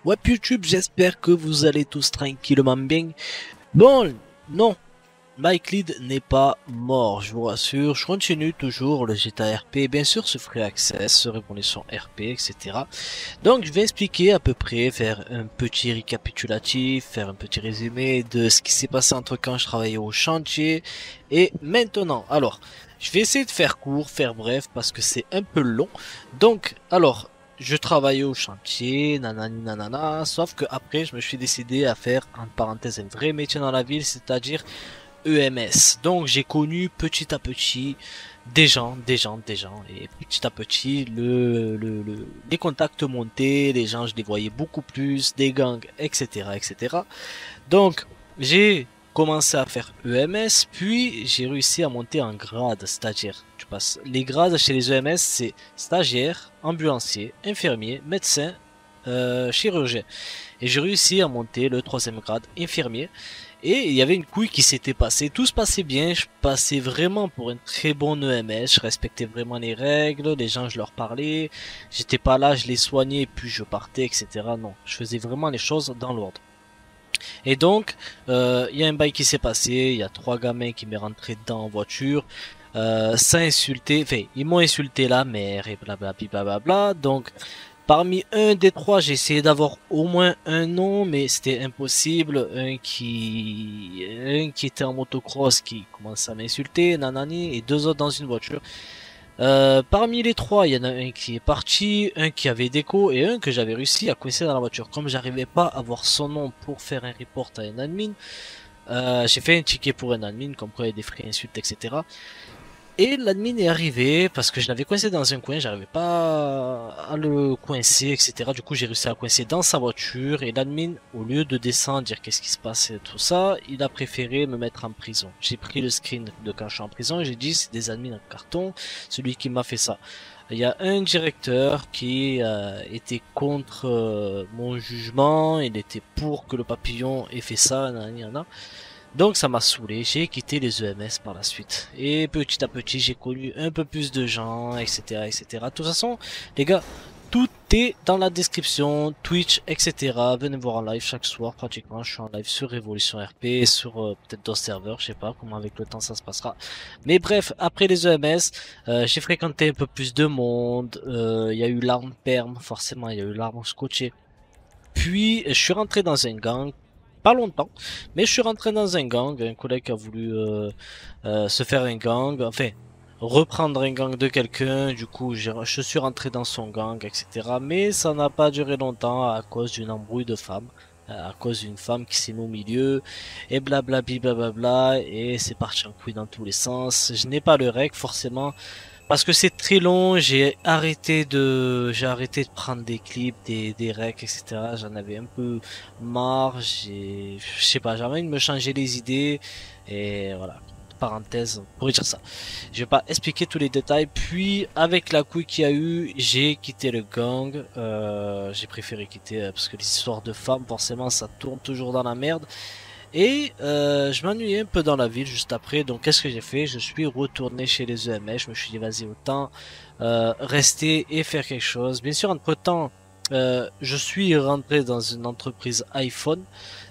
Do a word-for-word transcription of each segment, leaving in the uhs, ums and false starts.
Web YouTube, j'espère que vous allez tous tranquillement bien. Bon, non, Mike Lead n'est pas mort, je vous rassure. Je continue toujours le G T A R P, bien sûr ce Free Access, ce Révolution R P, et cetera. Donc je vais expliquer à peu près, faire un petit récapitulatif, faire un petit résumé de ce qui s'est passé entre quand je travaillais au chantier et maintenant. Alors, je vais essayer de faire court, faire bref, parce que c'est un peu long. Donc, alors, je travaillais au chantier, nanani nanana, sauf que après je me suis décidé à faire, en parenthèse, un vrai métier dans la ville, c'est-à-dire E M S. Donc j'ai connu petit à petit des gens, des gens, des gens, et petit à petit le, le, le- les contacts montaient, les gens je les voyais beaucoup plus, des gangs, et cetera, et cetera. Donc j'ai commencé à faire E M S, puis j'ai réussi à monter en grade, c'est-à-dire tu passes les grades chez les E M S, c'est stagiaire, ambulancier, infirmier, médecin, euh, chirurgien. Et j'ai réussi à monter le troisième grade infirmier. Et il y avait une couille qui s'était passée, tout se passait bien, je passais vraiment pour un très bon E M S, je respectais vraiment les règles, les gens je leur parlais, j'étais pas là, je les soignais, puis je partais, et cetera. Non, je faisais vraiment les choses dans l'ordre. Et donc, euh, il y a un bail qui s'est passé, il y a trois gamins qui m'est rentré dedans en voiture, euh, ça insulté, enfin, ils m'ont insulté la mère et blablabla, blablabla, donc parmi un des trois, j'ai essayé d'avoir au moins un nom, mais c'était impossible. Un qui, un qui était en motocross qui commençait à m'insulter, nanani, et deux autres dans une voiture. Euh, parmi les trois, il y en a un qui est parti, un qui avait déco et un que j'avais réussi à coincer dans la voiture. Comme j'arrivais pas à avoir son nom pour faire un report à un admin, euh, j'ai fait un ticket pour un admin, comme quoi il y a des frais insultes, et cetera. Et l'admin est arrivé parce que je l'avais coincé dans un coin, j'arrivais pas à le coincer, et cetera. Du coup, j'ai réussi à le coincer dans sa voiture et l'admin, au lieu de descendre, dire qu'est-ce qui se passe et tout ça, il a préféré me mettre en prison. J'ai pris le screen de quand je suis en prison et j'ai dit c'est des admins en carton, celui qui m'a fait ça. Il y a un directeur qui euh, était contre euh, mon jugement, il était pour que le papillon ait fait ça, nanana. Donc ça m'a saoulé, j'ai quitté les E M S par la suite. Et petit à petit j'ai connu un peu plus de gens, et cetera, et cetera. De toute façon, les gars, tout est dans la description, Twitch, et cetera. Venez voir en live chaque soir pratiquement. Je suis en live sur Révolution R P, sur euh, peut-être d'autres serveurs, je sais pas comment avec le temps ça se passera. Mais bref, après les E M S, euh, j'ai fréquenté un peu plus de monde. euh, Il y a eu l'arme perm, forcément, il y a eu l'arme scotché. Puis je suis rentré dans un gang, pas longtemps, mais je suis rentré dans un gang. Un collègue a voulu euh, euh, se faire un gang, enfin reprendre un gang de quelqu'un. Du coup, j'ai- je suis rentré dans son gang, et cetera. Mais ça n'a pas duré longtemps à cause d'une embrouille de femmes. euh, À cause d'une femme qui s'est mise au milieu, et blablabla, blablabla, et c'est parti en couille dans tous les sens. Je n'ai pas le rec, forcément, parce que c'est très long, j'ai arrêté de, j'ai arrêté de prendre des clips, des, des recs, et cetera. J'en avais un peu marre, j'ai, je sais pas, j'avais envie de me changer les idées, et voilà. Parenthèse, pour dire ça. Je vais pas expliquer tous les détails, puis avec la couille qu'il y a eu, j'ai quitté le gang, euh, j'ai préféré quitter, euh, parce que les histoires de femmes, forcément, ça tourne toujours dans la merde. Et euh, je m'ennuyais un peu dans la ville juste après, donc qu'est-ce que j'ai fait? Je suis retourné chez les E M S, je me suis dit vas-y autant euh, rester et faire quelque chose. Bien sûr, entre-temps, euh, je suis rentré dans une entreprise iPhone,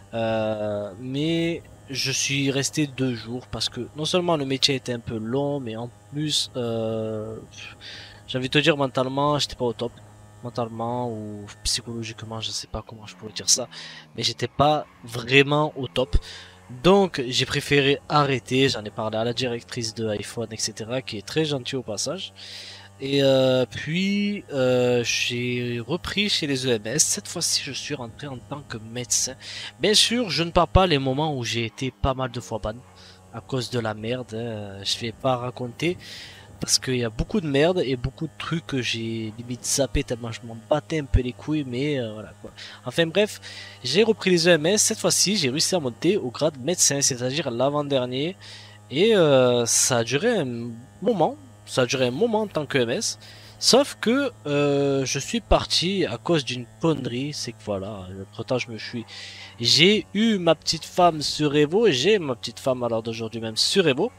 euh, mais je suis resté deux jours parce que non seulement le métier était un peu long, mais en plus, euh, j'ai envie de te dire mentalement, j'étais pas au top. Mentalement ou psychologiquement, je sais pas comment je pourrais dire ça, mais j'étais pas vraiment au top. Donc j'ai préféré arrêter, j'en ai parlé à la directrice de iPhone, et cetera, qui est très gentille au passage. Et euh, puis euh, j'ai repris chez les E M S, cette fois-ci je suis rentré en tant que médecin. Bien sûr, je ne parle pas les moments où j'ai été pas mal de fois ban, à cause de la merde, hein. Je vais pas raconter, parce qu'il y a beaucoup de merde et beaucoup de trucs que j'ai limite zappé tellement je m'en battais un peu les couilles, mais euh, voilà quoi. Enfin bref, j'ai repris les E M S, cette fois-ci j'ai réussi à monter au grade médecin, c'est-à-dire l'avant-dernier, et euh, ça a duré un moment, ça a duré un moment en tant que E M S, sauf que euh, je suis parti à cause d'une connerie, c'est que voilà, entre temps je me suis... J'ai eu ma petite femme sur Evo, j'ai ma petite femme à l'heure d'aujourd'hui même sur Evo,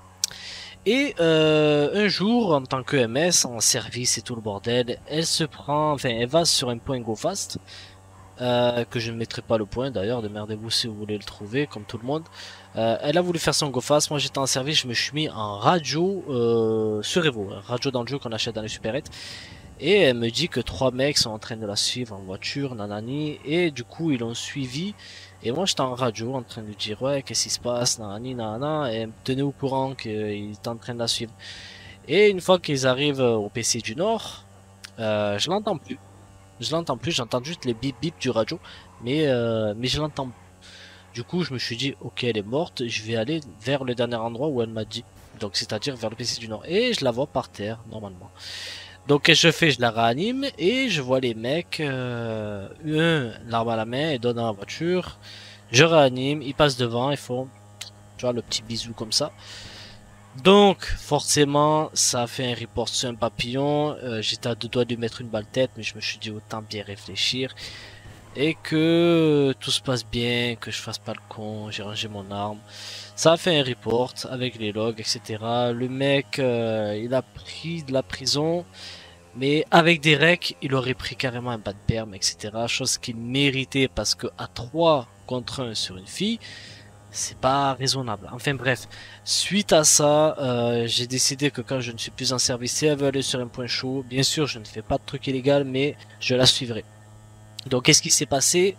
et euh, un jour, en tant que M S, en service et tout le bordel, elle se prend, enfin, elle va sur un point go fast. euh, que je ne mettrai pas le point d'ailleurs, démerdez-vous si vous voulez le trouver, comme tout le monde. Euh, elle a voulu faire son go fast, moi j'étais en service, je me suis mis en radio euh, sur Evo, un radio dans le jeu qu'on achète dans les supérettes. Et elle me dit que trois mecs sont en train de la suivre en voiture, nanani, et du coup ils l'ont suivi. Et moi j'étais en radio en train de dire ouais qu'est-ce qui se passe, nanani, nanana, et elle me tenait au courant qu'ils étaient en train de la suivre. Et une fois qu'ils arrivent au P C du Nord, euh, je l'entends plus. Je l'entends plus, j'entends juste les bip bip du radio, mais euh, mais je l'entends. Du coup, je me suis dit, ok, elle est morte, je vais aller vers le dernier endroit où elle m'a dit. Donc, c'est-à-dire vers le P C du Nord. Et je la vois par terre, normalement. Donc, qu'est-ce que je fais? Je la réanime et je vois les mecs, euh, un, l'arme à la main, et d'autres dans la voiture. Je réanime, ils passent devant, ils font, tu vois, le petit bisou comme ça. Donc, forcément, ça a fait un report sur un papillon. Euh, j'étais à deux doigts de lui mettre une balle tête, mais je me suis dit autant bien réfléchir. Et que tout se passe bien, que je fasse pas le con, j'ai rangé mon arme. Ça a fait un report avec les logs, et cetera. Le mec, euh, il a pris de la prison, mais avec des recs, il aurait pris carrément un bas de perme, et cetera. Chose qu'il méritait parce que à trois contre un sur une fille, c'est pas raisonnable. Enfin bref, suite à ça, euh, j'ai décidé que quand je ne suis plus en service, si elle veut aller sur un point chaud, bien sûr, je ne fais pas de truc illégal, mais je la suivrai. Donc, qu'est-ce qui s'est passé?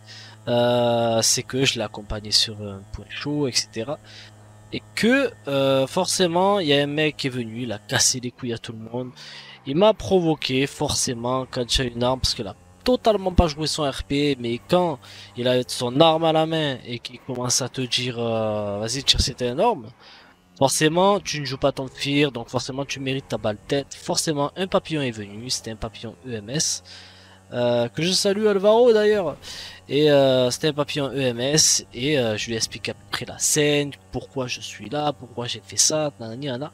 Euh, c'est que je l'ai accompagné sur un point chaud, et cetera. Et que euh, forcément, il y a un mec qui est venu, il a cassé les couilles à tout le monde. Il m'a provoqué forcément quand j'ai une arme, parce qu'il a totalement pas joué son R P, mais quand il a son arme à la main et qu'il commence à te dire euh, vas-y tire, c'était énorme. Forcément, tu ne joues pas ton tir, donc forcément tu mérites ta balle tête. Forcément, un papillon est venu, c'était un papillon E M S. Euh, que je salue Alvaro d'ailleurs. Et euh, c'était un papillon E M S et euh, je lui ai expliqué à peu près la scène, pourquoi je suis là, pourquoi j'ai fait ça, nanani, nana.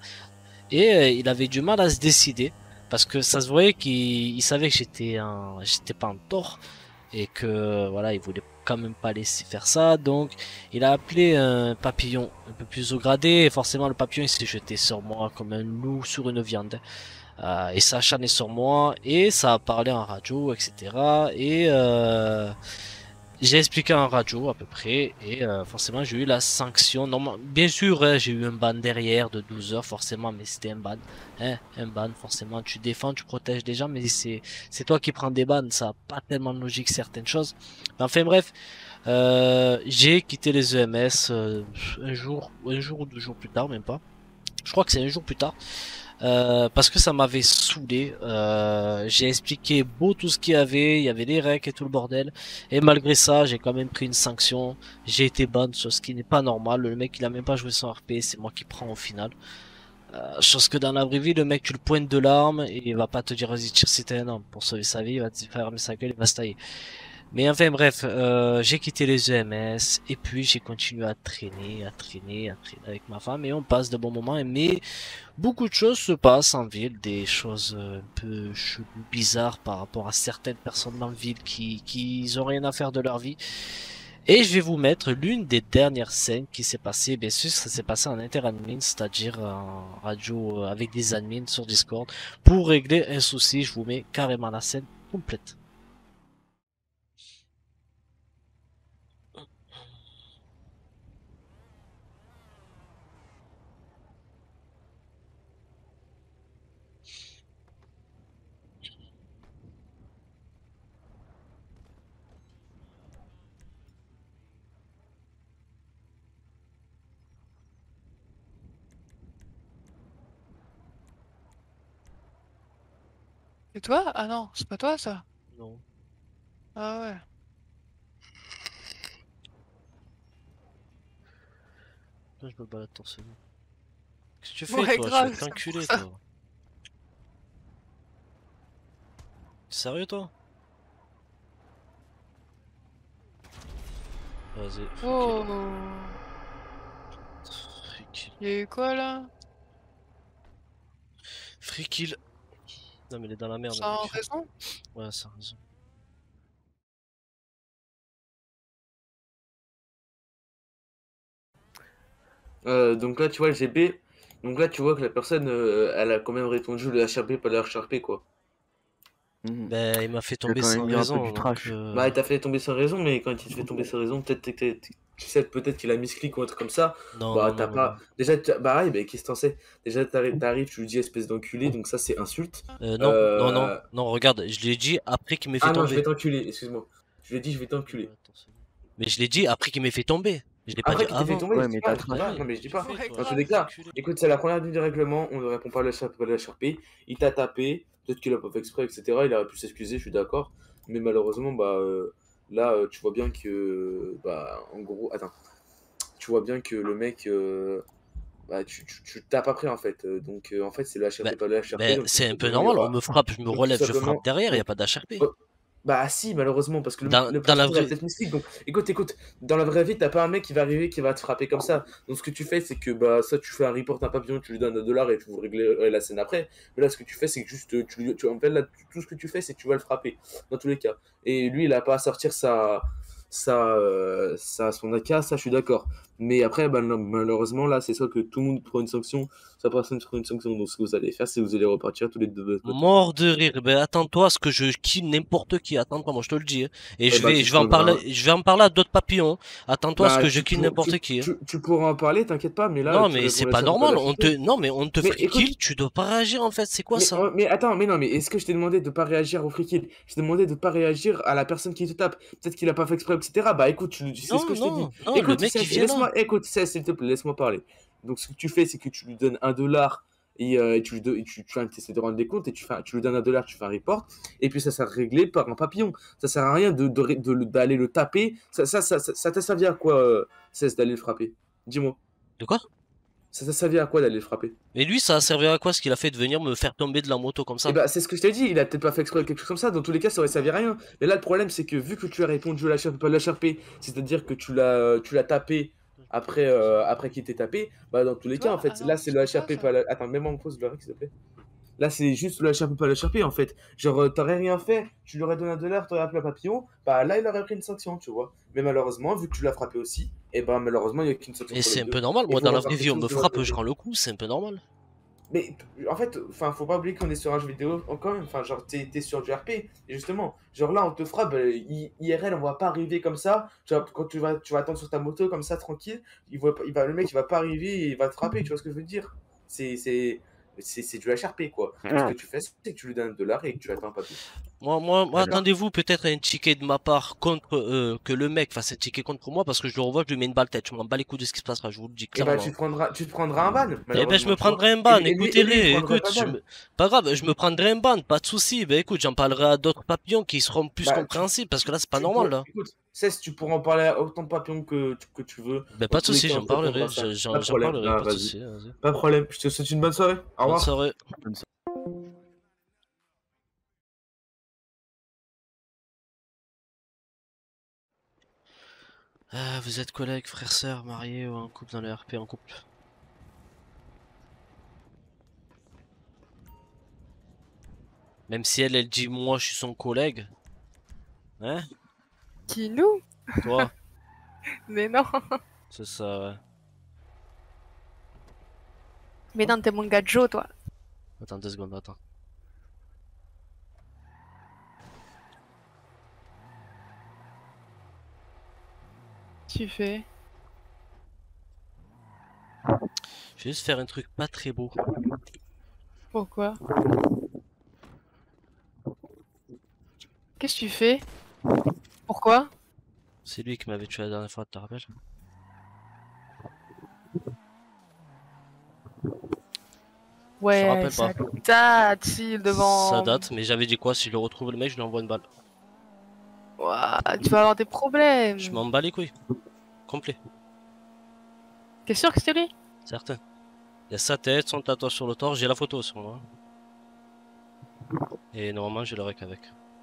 Et euh, il avait du mal à se décider parce que ça se voyait qu'il il savait que j'étais un, j'étais pas en tort et que voilà, il voulait quand même pas laisser faire ça. Donc il a appelé un papillon un peu plus haut gradé et forcément le papillon il s'est jeté sur moi comme un loup sur une viande. Euh, et ça a acharné sur moi et ça a parlé en radio, et cetera. Et euh, j'ai expliqué en radio à peu près et euh, forcément j'ai eu la sanction. Non, bien sûr, hein, j'ai eu un ban derrière de douze heures forcément, mais c'était un ban. Hein, un ban forcément. Tu défends, tu protèges les gens, mais c'est c'est toi qui prends des bans. Ça a pas tellement de logique certaines choses. Mais enfin bref, euh, j'ai quitté les E M S euh, un jour, un jour ou deux jours plus tard, même pas. Je crois que c'est un jour plus tard. Euh, parce que ça m'avait saoulé. Euh, j'ai expliqué beau tout ce qu'il y avait, il y avait les recs et tout le bordel. Et malgré ça, j'ai quand même pris une sanction. J'ai été ban sur ce qui n'est pas normal. Le mec, il a même pas joué son R P, c'est moi qui prends au final. Euh, chose que dans la vraie vie, le mec, tu le pointes de l'arme et il va pas te dire vas-y tire si t'es un homme. Pour sauver sa vie, il va te fermer sa gueule, il va se tailler. Mais enfin bref, euh, j'ai quitté les E M S et puis j'ai continué à traîner, à traîner, à traîner avec ma femme et on passe de bons moments. Mais beaucoup de choses se passent en ville, des choses euh, un peu cheloues, bizarres par rapport à certaines personnes dans la ville qui, qui ont rien à faire de leur vie. Et je vais vous mettre l'une des dernières scènes qui s'est passée. Bien sûr, ça s'est passé en interadmin, c'est-à-dire en radio euh, avec des admins sur Discord. Pour régler un souci, je vous mets carrément la scène complète. C'est toi? Ah non, c'est pas toi ça. Non. Ah ouais. Là, je me balade torse nu. Qu'est-ce que tu fais, Ouais, toi? Tu vas grave, c'est pour t'enculer, ça. toi. Sérieux, toi? Vas-y, free kill. Oh. Free kill. Il y a eu quoi là? Free kill. Non, mais il est dans la merde, le Sans mec. raison? Ouais, ça a raison. Euh, donc là, tu vois le G B. Donc là, tu vois que la personne, euh, elle a quand même répondu le H R P, pas le H R P, quoi. Mhm. Ben, il m'a fait tomber quand même sans eu un peu raison. du donc, trash. euh, Bah, il t'a fait tomber sans raison, mais quand il te fait tomber sans raison, peut-être que t'es- t'es- tu sais, peut-être qu'il a misclick ou un truc comme ça. Non, Bah, non, t'as non, non, pas. non. Déjà, tu- bah, ouais, bah, qu'est-ce que t'en sais? Déjà, t'arrives, t'arrives, tu lui dis espèce d'enculé, donc ça, c'est insulte. Euh, non, non, non, Euh... non, regarde, je l'ai dit après qu'il m'ait fait Ah non, je tomber. vais t'enculer, excuse-moi. Je lui ai dit, je vais Ouais, t'enculer. attends, c'est bon. Mais je l'ai dit après qu'il m'ait fait tomber. Je l'ai pas dit Après qu'il t'ait fait avant. tomber, Ouais, je dis mais pas, t'as je dis trash. pas. Ouais, Non, mais je dis pas. tu fais, toi, Dans tous les cas, enculé. écoute, c'est la première ligne du règlement, on ne répond pas à la H R P. Il t'a tapé, peut-être qu'il a pas fait exprès, et cetera. Il aurait pu s'excuser, je suis d'accord. Mais malheureusement, bah, euh, là, euh, tu vois bien que. Bah, en gros, attends. Tu vois bien que le mec. euh, Bah, tu, tu, tu tapes après en fait. Euh, Donc euh, en fait, c'est le Ben, H R P, pas le H R P. ben, Donc tout c'est un peu simplement, il y normal, on aura. me frappe, je me Donc tout relève, je frappe simplement. derrière, il n'y a Donc, pas d'H R P. oh, bah si, malheureusement, parce que le, Dans, le dans la personnage a vraie. peut-être mystique. Donc écoute, écoute, dans la vraie vie, t'as pas un mec qui va arriver qui va te frapper comme ça. Donc ce que tu fais, c'est que bah ça, tu fais un report, un papillon, tu lui donnes un dollar et tu vous réglerez la scène après. Mais là, ce que tu fais, c'est que juste, tu, lui- tu en fait là, tout ce que tu fais, c'est que tu vas le frapper dans tous les cas. Et lui, il a pas à sortir sa, sa, euh, sa son A K, ça, je suis d'accord. Mais après, bah, non, malheureusement, là, c'est soit que tout le monde prend une sanction, soit personne prend une sanction. Donc ce que vous allez faire, c'est que vous allez repartir tous les deux de votre côté. Mort de rire. Ben attends-toi à ce que je kill n'importe qui. Attends-toi, moi je te le dis. hein. Et Eh je bah, vais, tu je te vais en prendras parler, je vais en parler à d'autres papillons. Attends-toi à ce Bah, que je tu, kill pour- tu, n'importe qui. hein. tu, tu pourras en parler, t'inquiète pas, mais là, Non, tu mais réponds c'est la pas chape ou pas normal. la On te, chapelle. non, mais on te Mais free écoute, kill, tu dois pas réagir en fait. C'est quoi mais, ça? oh, mais attends, mais non, mais est-ce que je t'ai demandé de pas réagir au free kill? Je t'ai demandé de pas réagir à la personne qui te tape. Peut-être qu'il a pas fait exprès, et cetera. Bah écoute, tu- c'est ce Non, que je t'ai dit. non, non. Le Écoute, mec il Cess, vient là. laisse-moi, écoute, Cess, s'il te plaît, laisse-moi parler. Donc ce que tu fais, c'est que tu lui donnes un dollar et, euh, et tu lui don- et tu, tu, essaies de rendre des comptes et tu, fais, tu lui donnes un dollar, tu fais un report, et puis ça sert réglé par un papillon. Ça sert à rien de, de, de- d'aller le taper. Ça, ça, ça, ça, ça t'a servi à quoi, euh, Cess, d'aller le frapper? Dis-moi. De quoi? Ça t'a servi à quoi d'aller le frapper? Mais lui, ça a servi à quoi ce qu'il a fait de venir me faire tomber de la moto comme Et ça? bah, c'est ce que je t'ai dit, il a peut-être pas fait exprès ou quelque chose comme ça, dans tous les cas, ça aurait servi à rien. Mais là, le problème, c'est que vu que tu as répondu à la H R P, pas à la H R P, c'est-à-dire que tu l'as tu l'as tapé après, euh, après qu'il t'ait tapé, bah, dans tous les cas, Toi? en fait, Ah là, non, c'est c'est le pas H R toi P, ça. pas la. Attends, mets-moi en pause, le s'il te plaît. Là, c'est juste le H R P, pas le H R P, en fait. Genre, euh, t'aurais rien fait, tu lui aurais donné un dollar, t'aurais appelé un papillon, bah là, il aurait pris une sanction, tu vois. Mais malheureusement, vu que tu l'as frappé aussi, et bah, malheureusement, il n'y a qu'une sanction Et pour c'est les un deux. peu normal. Et Moi, vous dans la vraie repartez vie, on tous me de votre frappe, je côté. rends le coup. C'est un peu normal. Mais en fait, enfin, faut pas oublier qu'on est sur un jeu vidéo quand même. Enfin, genre, t'es t'es sur du R P. Et justement, genre là, on te frappe. euh, I- IRL, on va pas arriver comme ça. Genre, quand tu vas, tu vas attendre sur ta moto comme ça, tranquille. Il va, il va, le mec, il va pas arriver et il va te frapper. Tu vois ce que je veux dire? C'est, c'est, c'est, c'est du H R P, quoi. Ce que tu fais, c'est que tu lui donnes un dollar et que tu attends un papier. Moi, moi, moi, Voilà. attendez-vous peut-être à un ticket de ma part contre euh, que le mec fasse un ticket contre moi parce que je le revois, je lui mets une balle tête. Je m'en bats les coups de ce qui se passera. Je vous le dis Et bah, clairement. tu te prendras, tu te prendras un ban, Eh ben, je malheureusement, me tu vois. prendrai un Et ban, lui, et lui, et lui, il écoutez-les, prendrait écoute, pas je ban. me... pas grave, je me prendrai un ban, pas de souci. Ben écoute, j'en parlerai à d'autres papillons qui seront plus Bah, tu, compréhensibles parce que là, c'est pas tu normal pour... là. Écoute, Cesse, tu pourras en parler à autant de papillons que, que tu veux. Ben Dans pas de tous les souci, cas, on j'en te répondra parlerai, ça. je- Pas j'en de j'en problème. parlerai, Ah, pas de vas-y. souci. Vas-y. Pas de problème. Je te souhaite une bonne soirée. Au Bonne revoir. soirée. Ah, vous êtes collègues, frères, sœurs, mariés ou en couple dans le R P en couple? Même si elle, elle dit moi je suis son collègue. Hein? Qui nous? Toi? Mais non. C'est ça, ouais. Mais non, t'es mon gars Joe, toi. Attends deux secondes, attends. Tu fais. Je vais juste faire un truc pas très beau. Pourquoi? Qu'est-ce que tu fais? Pourquoi? C'est lui qui m'avait tué la dernière fois, tu te rappelles? Ouais, rappelle ça pas. date, si, devant... Ça date, mais j'avais dit quoi? Si je le retrouve le mec, je lui envoie une balle. Ouah, tu vas avoir des problèmes. Je m'en bats les couilles. Complet. T'es sûr que c'était lui? Certain. Il y a sa tête, son tatouage sur le torse, j'ai la photo sur moi. Et normalement, j'ai le rec avec.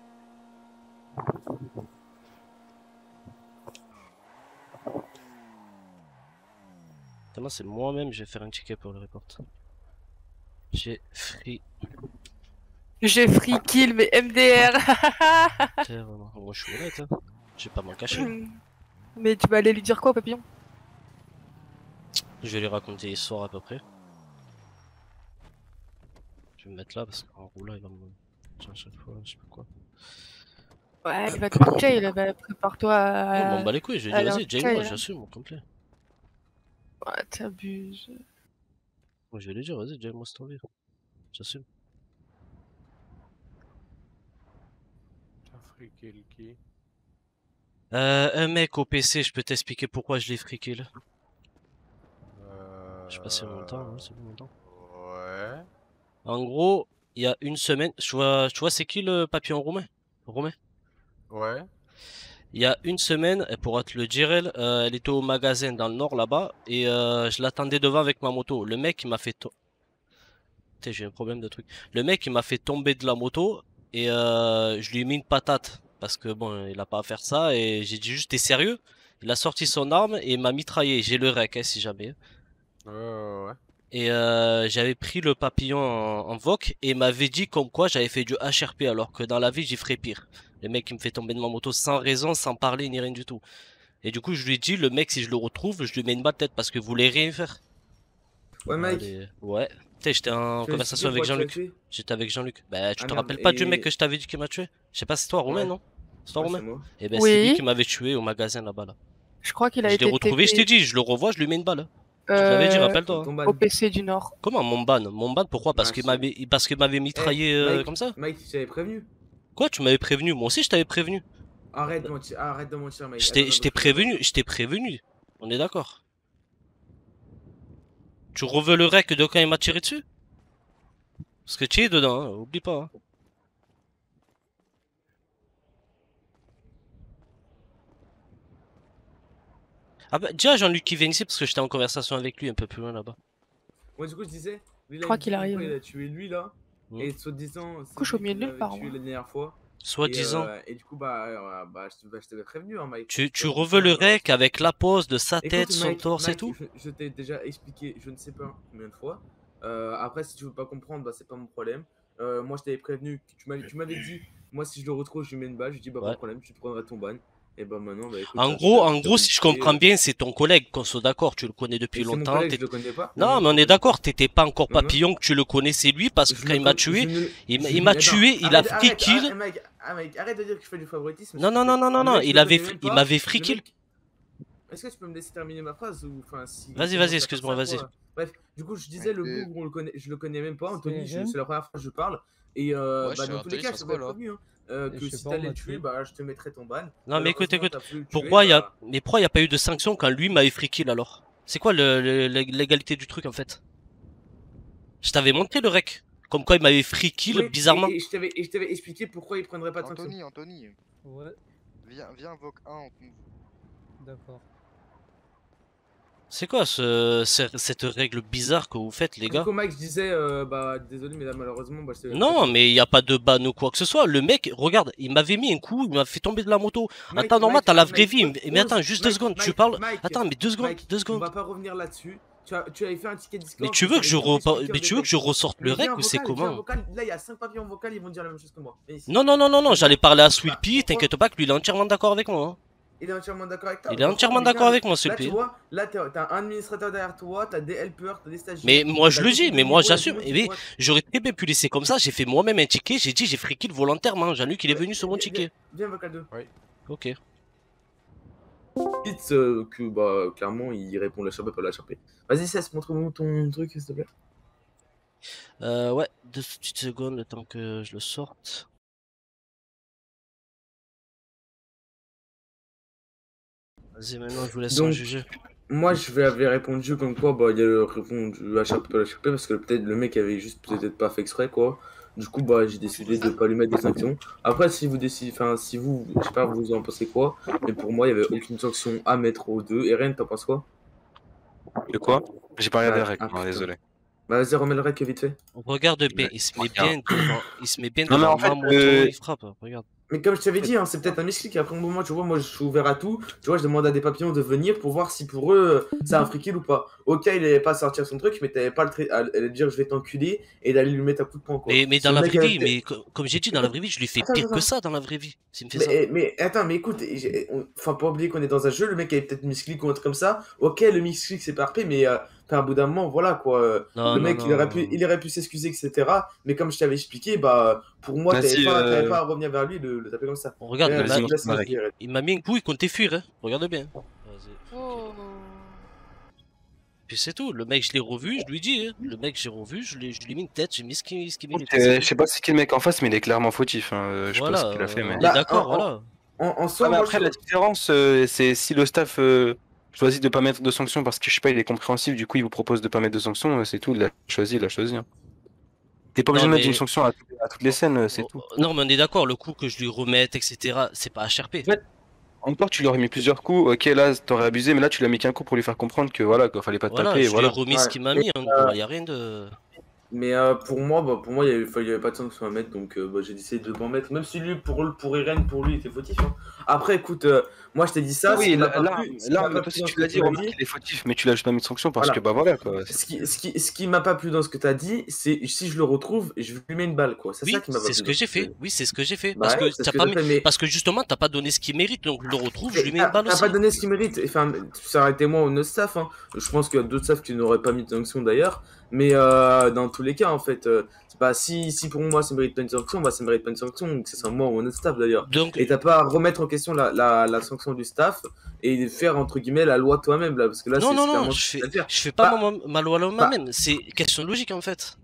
Tellement c'est moi-même, je vais faire un ticket pour le report. J'ai free. J'ai free kill, mais M D R. Terre, moi je suis honnête, hein. Je vais pas m'en cacher. Mais tu vas aller lui dire quoi, papillon? Je vais lui raconter l'histoire à peu près. Je vais me mettre là parce qu'en roulant il va me... à chaque fois, je sais pas quoi. Ouais, il va te faire jail, bah, prépare-toi à... Non, bon, bah les couilles, j'ai dit, aller en vas-y, jail jail, moi, hein. j'assume au complet. Ouais, t'abuses. Moi, je vais lui dire, vas-y, jail moi, c'est ton vie. J'assume. T'as friqué le qui? Euh, un mec au P C, je peux t'expliquer pourquoi je l'ai free là. Euh... Je passé mon temps, hein, c'est bon mon temps. Ouais. En gros, il y a une semaine, tu vois, tu vois c'est qui le papillon roumain? Roumain? Ouais. Il y a une semaine, elle pourra te le dire, elle, euh, elle était au magasin dans le nord là-bas et euh, je l'attendais devant avec ma moto. Le mec, il m'a fait... to- Putain, j'ai un problème de truc. Le mec, il m'a fait tomber de la moto et euh, je lui ai mis une patate parce que bon, il a pas à faire ça et j'ai dit juste, t'es sérieux? Il a sorti son arme et il m'a mitraillé. J'ai le rec, hein, si jamais. Ouais, ouais, ouais. Et euh, j'avais pris le papillon en, en voc et il m'avait dit comme quoi j'avais fait du H R P alors que dans la vie j'y ferais pire. Le mec il me fait tomber de ma moto sans raison, sans parler ni rien du tout. Et du coup je lui ai dit le mec si je le retrouve je lui mets une balle tête parce que vous voulez rien faire. Ouais, Mike. Allez, ouais. Putain j'étais en tu veux conversation expliquer avec pourquoi tu l'as Jean-Luc. tué? J'étais avec Jean-Luc. Bah tu Ah te merde, rappelles pas du et- mec que je t'avais dit qui m'a tué? Je sais pas c'est toi Romain Ouais. non? C'est toi Ouais, Romain? c'est moi. Et ben c'est lui Oui. qui m'avait tué au magasin là-bas là. Je crois qu'il a Je été l'ai retrouvé, je T P, t'ai dit, je le revois, je lui mets une balle. Je te euh, l'avais dit, rappelle-toi. Ton hein. ban. au P C du Nord. Comment mon ban? Mon ban pourquoi? Parce Ah, qu'il si. m'avait parce qu'il m'avait mitraillé Eh, euh, Mike, comme ça? Mike, tu t'avais prévenu. Quoi, tu m'avais prévenu? Moi aussi je t'avais prévenu. Arrête de mentir, arrête de mentir, Mike. Je t'ai Attends, je t'ai attends, prévenu, je t'ai prévenu. On est d'accord. Tu reveux le rec de quand il m'a tiré dessus? Parce que tu es dedans, hein, oublie pas. hein. Ah bah, dis à Jean-Luc qui vient ici parce que j'étais en conversation avec lui un peu plus loin là-bas. Moi, du coup, je disais, lui, là, crois il dit qu'il pourquoi arrive. Il a tué lui là. Hmm. Et soi-disant, c'est Couche au lui milieu qui de nulle l'avait part, tué moi. la dernière fois. Soit Et, disant. euh, et du coup, bah, euh, bah, je, bah, je t'avais prévenu, hein, Mike. Tu, tu Euh, reveux le putain, rec avec la pose de sa Écoute, tête, son Mike, torse et Mike, tout? Je, je t'ai déjà expliqué, je ne sais pas combien de fois. Euh, après, si tu veux pas comprendre, bah, c'est pas mon problème. Euh, moi, je t'avais prévenu, que tu m'avais tu m'avais dit, moi, si je le retrouve, je lui mets une balle. Je dis, bah, pas Ouais. de problème, tu te prendras ton ban. Et bah, maintenant, bah, écoute. En t'as- gros, t'as- en t'as gros, si je comprends modifié, bien, c'est ton collègue, qu'on soit d'accord, tu le connais euh, depuis et c'est mon longtemps. collègue, t'es- je le connais pas. Non, mais on est d'accord, t'étais pas encore Non, non. papillon, que tu le connaissais lui, parce que Je quand le il m'a con- tué, je ne- il m'a- je- il m'a attends, tué, il a arrête, free arrête, kill. arrête, mec, ah, mec, arrête de dire que je fais du favoritisme. Non, s'il non, te non, plaît. non, non, Le non, mec, je il le avait, connais même il pas. m'avait Le free kill. mec- Est-ce que tu peux me laisser terminer ma phrase ou enfin si. Vas-y, si vas-y, on fait excuse-moi, ça, vas-y. quoi. Bref, du coup, je disais le Mais- bougre, on le connaît, je le connais même pas. Anthony, je- J'aime. c'est la première fois que je parle. Et euh, Ouais, bah, je dans sais, tous les Anthony, cas, ça je se t'avais voit, là. prévenu hein, euh, Et que je sais si pas, on t'allais m'a le tuer, tué. bah je te mettrais ton ban. Non, mais écoute, Malheureusement, écoute. t'as voulu le tuer, Pourquoi il y a, bah, mais pourquoi il y a pas eu de sanction quand lui m'avait free kill alors? C'est quoi le, le- le- l'égalité du truc en fait? Je t'avais montré le rec. Comme quoi il m'avait free kill oui, bizarrement. Et, et je t'avais et je t'avais expliqué pourquoi il prendrait pas de sanction. Anthony, Anthony, Ouais, viens, viens, invoque un. on- d'accord. C'est quoi ce, ce- cette règle bizarre que vous faites les Du gars? coup, Mike, je disais, euh, bah désolé, mais là, malheureusement, bah je t'avais Non, prévenu. mais il y a pas de ban ou quoi que ce soit. Le mec, regarde, il m'avait mis un coup, il m'a fait tomber de la moto. En Mike, temps normal, Mike, t'as la Mike, vraie vie. Mike, Mais, mais attends, juste deux Mike, secondes, tu Mike, parles. Mike, Attends, mais deux secondes, Mike, deux on secondes. va pas revenir là-dessus. Tu as, tu avais fait un ticket Discord. Mais tu veux que je t'avais tout repa- expliqué en mais tu veux que je détail. ressorte le Mais viens rec en ou c'est vocal, viens en comment? vocal. Là, il y a cinq papillons vocaux, ils vont dire la même chose que moi. Viens ici. Non, non, non, non, non, j'allais parler à Bah, Sweetpea, pourquoi t'inquiète pas que lui il est entièrement d'accord avec moi. hein. Il est entièrement d'accord avec toi. Il est entièrement Pourquoi d'accord avec moi, Là, Sweetpea. tu vois, là, t'as t'as un administrateur derrière toi, t'as des helpers, t'as des stagiaires. Mais moi je t'as le des dis, équipes mais de moi niveau, il y a j'assume. tout le Et monde qui oui, pourrait- j'aurais très bien pu laisser comme ça, j'ai fait moi-même un ticket, j'ai dit j'ai free kill volontairement. Jean-Luc il est venu sur mon Viens- ticket. Viens, vocal deux. Ok. Dites euh, que, bah, clairement, il répond la charpée, pas la charpée. Vas-y, Cess, montre-moi ton truc, s'il te plaît. Euh, ouais, deux petites secondes le temps que je le sorte. Vas-y, maintenant je vous laisse en Donc, juger. Moi, je vais avoir répondu comme quoi, bah, il y a le répondu la charpée, pas la charpée, parce que peut-être le mec avait juste peut-être pas fait exprès, quoi. Du coup, bah, j'ai décidé de pas lui mettre de sanction. Après, si vous décidez, enfin, si vous, je sais pas, vous en pensez quoi, mais pour moi, il y avait aucune sanction à mettre aux deux. Et Ren, t'en penses quoi? De quoi? J'ai pas regardé Ah, la règle, ah, non, putain. désolé. Bah, vas-y, remets le rec vite fait. Regarde bien, Ouais, il se met regarde. bien devant, il se met bien Non, mais devant en fait, ma moto, euh, il frappe, regarde. Mais comme je t'avais dit, hein, c'est peut-être un misclick. Après un moment, tu vois, moi je suis ouvert à tout. Tu vois, je demande à des papillons de venir pour voir si pour eux c'est un free kill ou pas. Ok, il allait pas sortir son truc, mais t'avais pas le trait à à lui dire je vais t'enculer et d'aller lui mettre un coup de poing quoi. Mais, mais Si dans le la mec vraie avait vie, peut-être- mais co- comme j'ai dit, dans la vraie vie, je lui fais Attends, pire attends. que ça dans la vraie vie. S'il me fait ça. Mais, mais attends, mais écoute, j'ai- on- enfin, pas oublier qu'on est dans un jeu, le mec avait peut-être misclick ou un truc comme ça. Ok, le misclick c'est parfait, mais euh, Enfin, à bout d'un moment, voilà quoi. Non, Le non, mec, il non. aurait pu, il aurait pu s'excuser, et cetera. Mais comme je t'avais expliqué, bah, pour moi, t'avais Vas-y, pas, euh, t'avais pas à revenir vers lui, le, le taper comme ça. Regarde, Mais, il vas-y, m'a- on laisse- se marie. laisse- laisse- il m'a mis un coup, il comptait fuir, hein. Regarde bien. Vas-y. Oh. Puis c'est tout, le mec je l'ai revu, je lui dis, hein. Le mec j'ai revu, je lui je lui ai mis une tête, j'ai mis ce qu'il ce qu'il mérite. Euh, je sais pas c'est qui le mec en face, mais il est clairement fautif. Hein. euh, Je sais Voilà, pas ce qu'il a fait, euh, mais. on est Bah, d'accord, en- en- voilà. En, en soi, Ah, mais moi, après, je- la différence, euh, c'est si le staff euh, choisit de pas mettre de sanctions parce que je sais pas, il est compréhensif, du coup, il vous propose de pas mettre de sanctions, euh, c'est tout. Il a choisi, il a choisi. Hein. T'es pas obligé Non, de mettre mais- une sanction à, tout- à toutes les scènes, euh, c'est Oh, tout. Non, mais on est d'accord, le coup que je lui remette, et cetera, c'est pas H R P. Ouais. Encore, tu lui aurais mis plusieurs coups. Ok, là, t'aurais abusé, mais là, tu l'as mis qu'un coup pour lui faire comprendre que voilà, qu'il fallait pas te Voilà, taper. je Et voilà. lui ai remis ce Ouais. qu'il m'a Mais, mis, en gros, y a rien de. Mais euh, pour moi, bah, pour moi, il n'y avait, enfin, il y avait pas de sanction à mettre, donc euh, bah, j'ai décidé de m'en mettre. Même si lui, pour, pour Irène, pour lui, il était fautif. Hein. Après, écoute, euh, moi je t'ai dit ça. ce oui, qui m'a là, pas là, plu- ce qui là, m'a mais pas toi, plu si dans tu ce que l'as dit, tu m'as remarque dit- qu'il est fautif, mais tu l'as juste pas mis de sanction parce Voilà. que bah voilà quoi. Ce qui, ce qui, ce qui m'a pas plu dans ce que tu as dit, c'est si je le retrouve, je lui mets une balle, quoi. C'est Oui, ça qui m'a pas c'est plu. ce dans que j'ai tu fait. dis. Oui, c'est ce que j'ai fait. Bah Parce ouais, que c'est t'as ce que pas j'ai mis... fait, mais- parce que justement, t'as pas donné ce qu'il mérite, donc je le retrouve, je lui mets T'as une balle t'as aussi. pas donné ce qu'il mérite. Enfin, ça aurait été moi ou notre staff. Hein. Je pense qu'il y a d'autres staffs qui n'auraient pas mis de sanction d'ailleurs. Mais euh, dans tous les cas, en fait, euh, c'est pas si, si pour moi ça mérite pas une sanction, bah ça mérite pas une sanction, que ce soit moi ou notre staff d'ailleurs. Donc, Et t'as pas à remettre en question la, la, la sanction du staff et faire entre guillemets la loi toi-même là, parce que là non, c'est non, c'est non, clairement je ce que fais, tu vas faire. je fais pas Bah- ma, ma loi à bah- moi-même. C'est question logique en fait.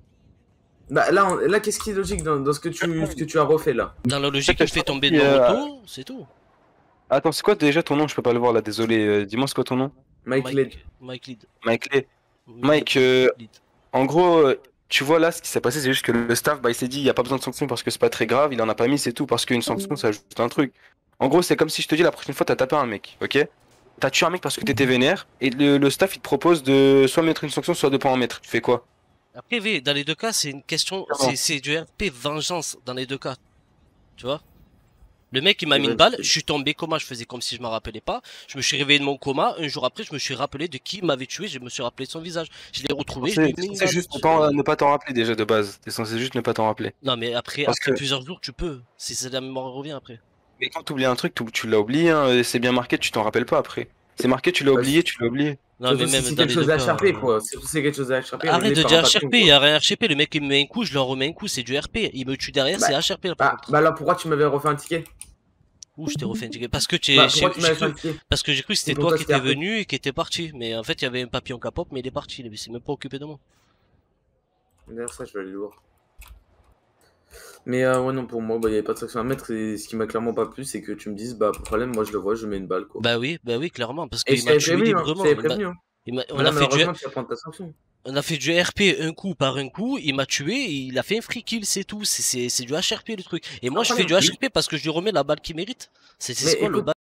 Bah là, on- là qu'est-ce qui est logique dans, dans ce que tu, ce que tu as refait là? Dans la logique, Peut-être il fait tomber de qu'il y ma a- moto, c'est tout. Attends, c'est quoi déjà ton nom? Je peux pas le voir là, désolé. Euh, Dis-moi c'est quoi ton nom? Mike Led. Mike Lead. Mike Lay. Mike, euh, En gros, euh, tu vois là, ce qui s'est passé, c'est juste que le staff, bah, il s'est dit, il y a pas besoin de sanction parce que c'est pas très grave, il en a pas mis, c'est tout, parce qu'une sanction, ça ajoute un truc. En gros, c'est comme si je te dis la prochaine fois, t'as tapé un mec, ok? T'as tué un mec parce que t'étais vénère, et le, le staff, il te propose de soit mettre une sanction, soit de pas en mettre. Tu fais quoi? Après, V, dans les deux cas, c'est une question, Comment c'est c'est du R P vengeance dans les deux cas. Tu vois? Le mec, il m'a Et mis une ben, balle, je suis tombé coma, je faisais comme si je m'en rappelais pas. Je me suis réveillé de mon coma, un jour après, je me suis rappelé de qui m'avait tué, je me suis rappelé de son visage. Je l'ai retrouvé, je lui ai mis une C'est balle. juste ne pas, ne pas t'en rappeler déjà de base. T'es censé juste ne pas t'en rappeler. Non, mais après, Parce après que- plusieurs jours, tu peux. Si c'est la mémoire revient après. Mais quand t'oublies un truc, tu, tu l'as oublié, hein, c'est bien marqué, tu t'en rappelles pas après. C'est marqué, tu l'as Ouais, oublié, tu l'as oublié. Non, Surtout mais si même c'est dans quelque les chose deux à cas, H R P euh, quoi. Surtout si c'est quelque chose à H R P. Arrête réglé de par dire un H R patron, P, il quoi. y a rien H R P, le mec il me met un coup, je leur remets un coup, c'est du R P. Il me tue derrière, Bah, c'est H R P là par Bah, contre. bah là, pourquoi tu m'avais refait un ticket? Ouh, je t'ai refait un ticket. Parce que tu Bah, j'ai- pourquoi tu j'ai m'avais fait cru- un ticket? parce que j'ai cru que c'était Et pour toi toi, qui c'était étais R P. venu et qui était parti. Mais en fait, il y avait un papillon capop, mais il est parti. Il s'est même pas occupé de moi. D'ailleurs, ça, je vais aller le voir. Mais euh, ouais, non, pour moi, bah, il n'y avait pas de sanction à mettre. Et ce qui m'a clairement pas plu, c'est que tu me dises, bah, problème, moi je le vois, je mets une balle quoi. Bah oui, bah oui, clairement. Parce Et qu'il je m'a t'avais tué prévenu, hein. Je librement. t'avais Il m'a- prévenu. Hein. il m'a- on, Voilà, a fait du, malheureusement, tu vas prendre ta sanction. on a fait du R P un coup par un coup. Il m'a tué, il a fait un free kill, c'est tout. C'est c'est- c'est du H R P le truc. Et moi, je fais du problème. H R P parce que je lui remets la balle qu'il mérite. C'est c'est Mais quoi le écoute, balle